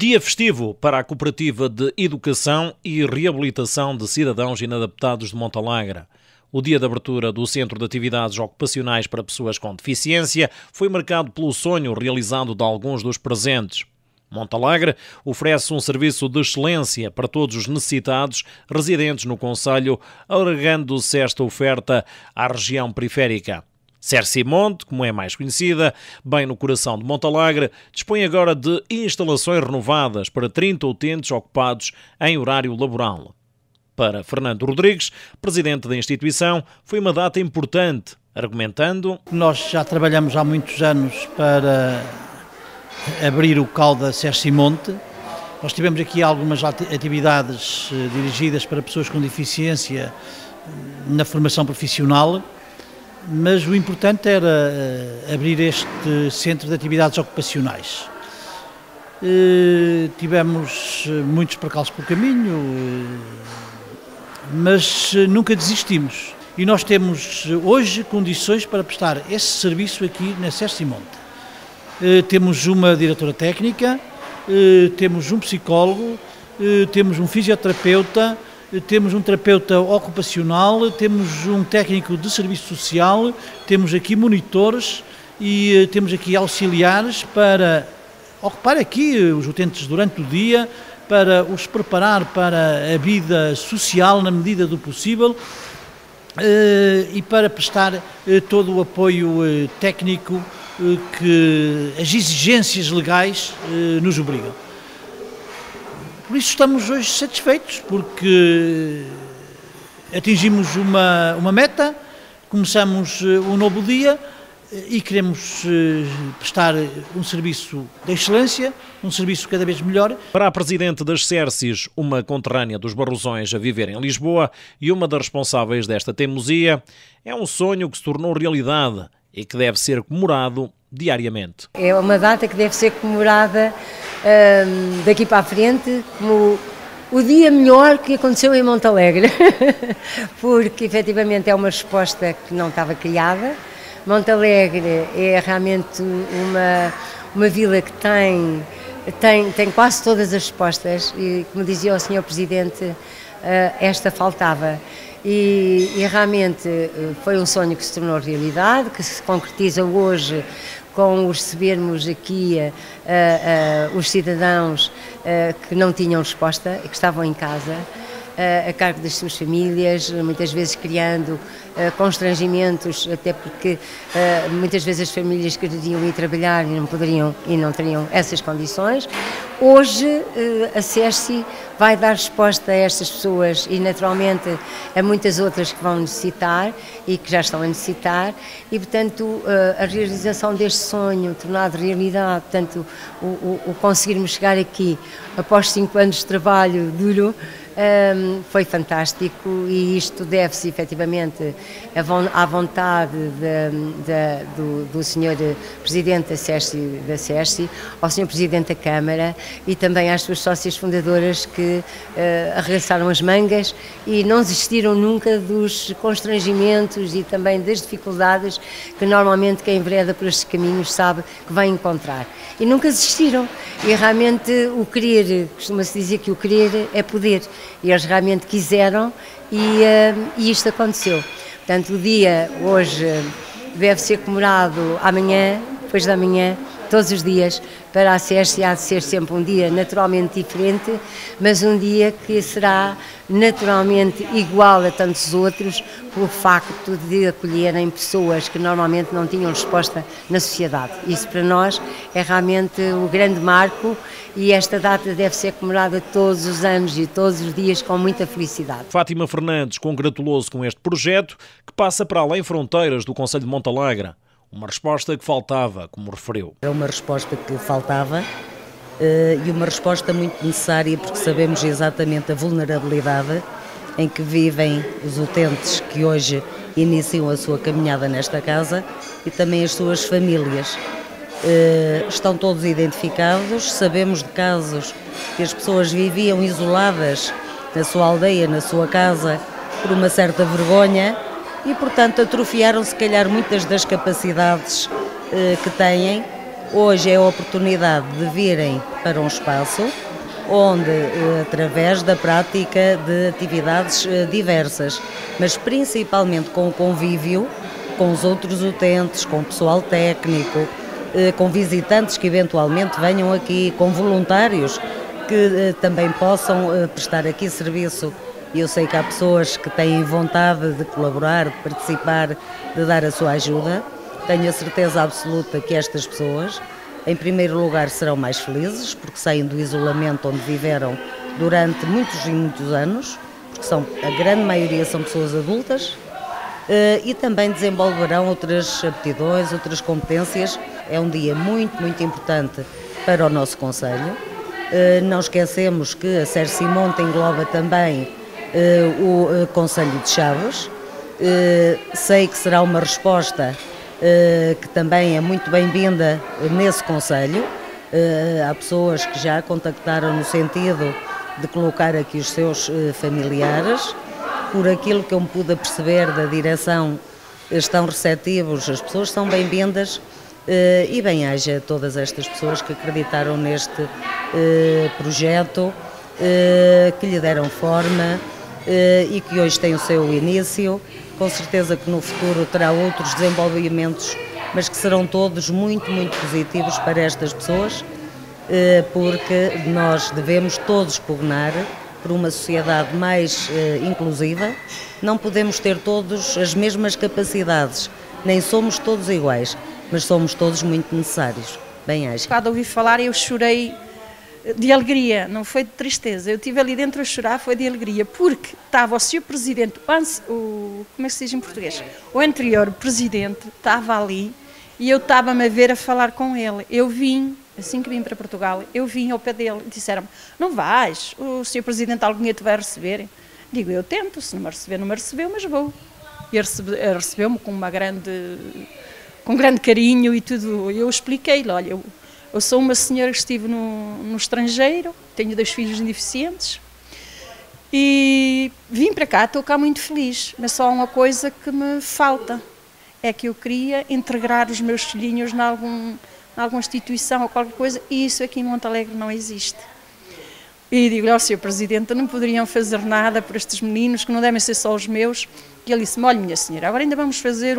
Dia festivo para a Cooperativa de Educação e Reabilitação de Cidadãos Inadaptados de Montalagre. O dia de abertura do Centro de Atividades Ocupacionais para Pessoas com Deficiência foi marcado pelo sonho realizado de alguns dos presentes. Montalagre oferece um serviço de excelência para todos os necessitados residentes no concelho, alargando-se esta oferta à região periférica. Cercimonte, como é mais conhecida, bem no coração de Montalagre, dispõe agora de instalações renovadas para 30 utentes ocupados em horário laboral. Para Fernando Rodrigues, presidente da instituição, foi uma data importante, argumentando: nós já trabalhamos há muitos anos para abrir o CAUDA Cercimonte. Nós tivemos aqui algumas atividades dirigidas para pessoas com deficiência na formação profissional, mas o importante era abrir este centro de atividades ocupacionais. Tivemos muitos percalços pelo caminho, mas nunca desistimos. E nós temos hoje condições para prestar esse serviço aqui na Cercimonte. Temos uma diretora técnica, temos um psicólogo, temos um fisioterapeuta, temos um terapeuta ocupacional, temos um técnico de serviço social, temos aqui monitores e temos aqui auxiliares para ocupar aqui os utentes durante o dia, para os preparar para a vida social na medida do possível e para prestar todo o apoio técnico que as exigências legais nos obrigam. Por isso estamos hoje satisfeitos, porque atingimos uma meta, começamos um novo dia e queremos prestar um serviço de excelência, um serviço cada vez melhor. Para a presidente das Cercis, uma conterrânea dos Barrosões a viver em Lisboa e uma das responsáveis desta teimosia, é um sonho que se tornou realidade e que deve ser comemorado diariamente. É uma data que deve ser comemorada daqui para a frente como o dia melhor que aconteceu em Montalegre, porque efetivamente é uma resposta que não estava criada. Montalegre é realmente uma vila que tem quase todas as respostas e, como dizia o Sr. Presidente, esta faltava. E realmente foi um sonho que se tornou realidade, que se concretiza hoje com o recebermos aqui os cidadãos que não tinham resposta e que estavam em casa, a cargo das suas famílias, muitas vezes criando constrangimentos, até porque muitas vezes as famílias queriam ir trabalhar e não poderiam e não teriam essas condições. Hoje a Cerci vai dar resposta a estas pessoas e naturalmente a muitas outras que vão necessitar e que já estão a necessitar e portanto a realização deste sonho tornado realidade, portanto o conseguirmos chegar aqui após 5 anos de trabalho duro, foi fantástico e isto deve-se efetivamente à vontade do Sr. Presidente da Cerci, ao Sr. Presidente da Câmara e também às suas sócias fundadoras que arregaçaram as mangas e não desistiram nunca dos constrangimentos e também das dificuldades que normalmente quem envereda por estes caminhos sabe que vai encontrar. E nunca desistiram. E realmente o querer, costuma-se dizer que o querer é poder. E eles realmente quiseram e isto aconteceu. Portanto, o dia hoje deve ser comemorado amanhã, depois da manhã, todos os dias. Para a Cerci há de ser sempre um dia naturalmente diferente, mas um dia que será naturalmente igual a tantos outros, pelo facto de acolherem pessoas que normalmente não tinham resposta na sociedade. Isso para nós é realmente o grande marco e esta data deve ser comemorada todos os anos e todos os dias com muita felicidade. Fátima Fernandes congratulou-se com este projeto que passa para além fronteiras do concelho de Montalagre. Uma resposta que faltava, como referiu. É uma resposta que faltava e uma resposta muito necessária porque sabemos exatamente a vulnerabilidade em que vivem os utentes que hoje iniciam a sua caminhada nesta casa e também as suas famílias. Estão todos identificados, sabemos de casos que as pessoas viviam isoladas na sua aldeia, na sua casa, por uma certa vergonha e, portanto, atrofiaram se calhar muitas das capacidades que têm Hoje é a oportunidade de virem para um espaço onde, através da prática de atividades diversas, mas principalmente com o convívio com os outros utentes, com o pessoal técnico, com visitantes que eventualmente venham aqui, com voluntários que também possam prestar aqui serviço. E eu sei que há pessoas que têm vontade de colaborar, de participar, de dar a sua ajuda. Tenho a certeza absoluta que estas pessoas, em primeiro lugar, serão mais felizes, porque saem do isolamento onde viveram durante muitos e muitos anos, porque a grande maioria são pessoas adultas, e também desenvolverão outras aptidões, outras competências. É um dia muito, muito importante para o nosso concelho. Não esquecemos que a Sersimonte engloba também o concelho de Chaves. Sei que será uma resposta que também é muito bem-vinda nesse concelho. Há pessoas que já contactaram no sentido de colocar aqui os seus familiares. Por aquilo que eu me pude perceber da direção, estão receptivos, as pessoas são bem-vindas, e bem-aja todas estas pessoas que acreditaram neste projeto, que lhe deram forma e que hoje tem o seu início. Com certeza que no futuro terá outros desenvolvimentos, mas que serão todos muito, muito positivos para estas pessoas, porque nós devemos todos pugnar por uma sociedade mais inclusiva. Não podemos ter todos as mesmas capacidades, nem somos todos iguais, mas somos todos muito necessários. Bem-aja. Quando ouvi falar, eu chorei de alegria, não foi de tristeza. Eu estive ali dentro a chorar, foi de alegria, porque estava o Sr. Presidente, como é que se diz em português? O anterior Presidente estava ali e eu estava-me a ver a falar com ele. Eu vim, assim que vim para Portugal, eu vim ao pé dele e disseram-me: não vais, o Sr. Presidente algum dia te vai receber. Digo, eu tento, se não me receber, não me recebeu, mas vou. E ele recebeu-me com grande carinho e tudo. Eu expliquei-lhe: olha, eu sou uma senhora que estive no estrangeiro, tenho 2 filhos deficientes e vim para cá, estou cá muito feliz, mas só há uma coisa que me falta, é que eu queria integrar os meus filhinhos em alguma instituição ou qualquer coisa, e isso aqui em Montalegre não existe. E digo-lhe ao Sr. Presidente: não poderiam fazer nada por estes meninos, que não devem ser só os meus. E ele disse-me: olha, minha senhora, agora ainda vamos fazer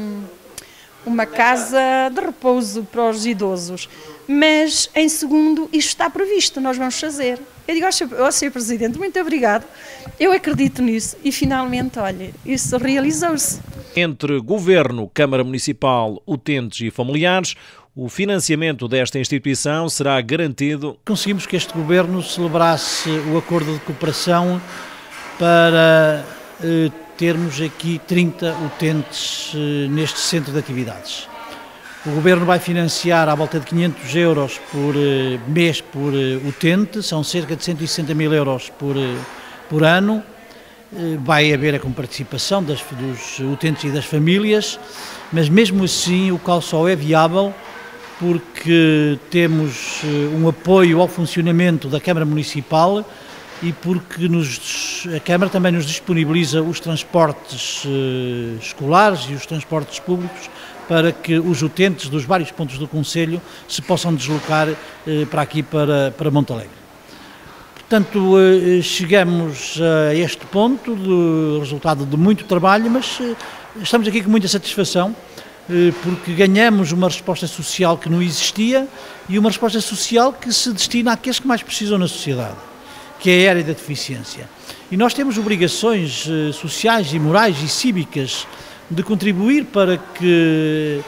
uma casa de repouso para os idosos, mas em segundo isto está previsto, nós vamos fazer. Eu digo ao Sr. Presidente: muito obrigado, eu acredito nisso, e finalmente, olha, isso realizou-se. Entre Governo, Câmara Municipal, utentes e familiares, o financiamento desta instituição será garantido. Conseguimos que este Governo celebrasse o acordo de cooperação para termos aqui 30 utentes neste centro de atividades. O Governo vai financiar à volta de 500 euros por mês por utente, são cerca de 160 mil euros por ano. Vai haver a comparticipação dos utentes e das famílias, mas mesmo assim o qual só é viável porque temos um apoio ao funcionamento da Câmara Municipal e porque a Câmara também nos disponibiliza os transportes escolares e os transportes públicos para que os utentes dos vários pontos do concelho se possam deslocar para aqui, para Montalegre. Portanto, chegamos a este ponto, resultado de muito trabalho, mas estamos aqui com muita satisfação, porque ganhamos uma resposta social que não existia e uma resposta social que se destina àqueles que mais precisam na sociedade, que é a área da deficiência. E nós temos obrigações sociais e morais e cívicas de contribuir para que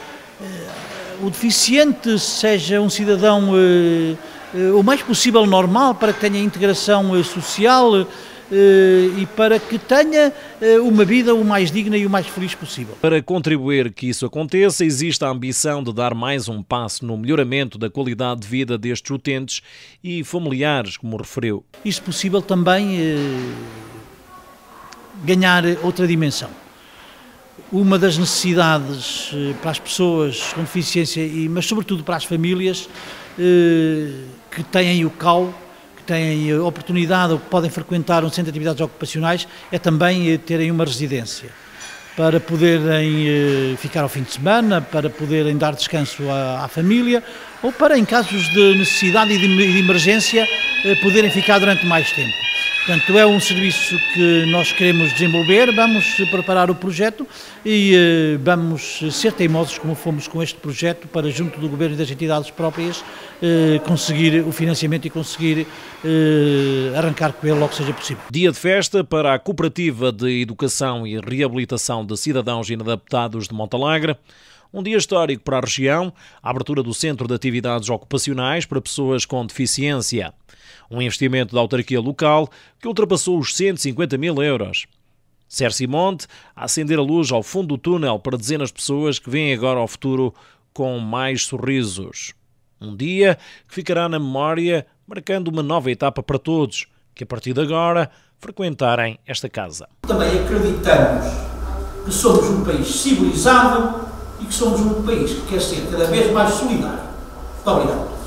o deficiente seja um cidadão o mais possível normal, para que tenha integração social e para que tenha uma vida o mais digna e o mais feliz possível. Para contribuir que isso aconteça, existe a ambição de dar mais um passo no melhoramento da qualidade de vida destes utentes e familiares, como referiu. Isso possível também ganhar outra dimensão. Uma das necessidades para as pessoas com deficiência, mas sobretudo para as famílias que têm o CAU, que têm a oportunidade ou que podem frequentar um centro de atividades ocupacionais, é também terem uma residência. para poderem ficar ao fim de semana, para poderem dar descanso à família, ou para, em casos de necessidade e de emergência, poderem ficar durante mais tempo. Portanto, é um serviço que nós queremos desenvolver, vamos preparar o projeto e vamos ser teimosos como fomos com este projeto para, junto do Governo e das entidades próprias, conseguir o financiamento e conseguir arrancar com ele logo que seja possível. Dia de festa para a Cooperativa de Educação e Reabilitação de Cidadãos Inadaptados de Montalegre. Um dia histórico para a região, a abertura do Centro de Atividades Ocupacionais para pessoas com deficiência. Um investimento da autarquia local que ultrapassou os 150 mil euros. Cerci Monte a acender a luz ao fundo do túnel para dezenas de pessoas que veem agora ao futuro com mais sorrisos. Um dia que ficará na memória, marcando uma nova etapa para todos, que a partir de agora frequentarem esta casa. Também acreditamos que somos um país civilizado e que somos um país que quer ser cada vez mais solidário. Muito obrigado.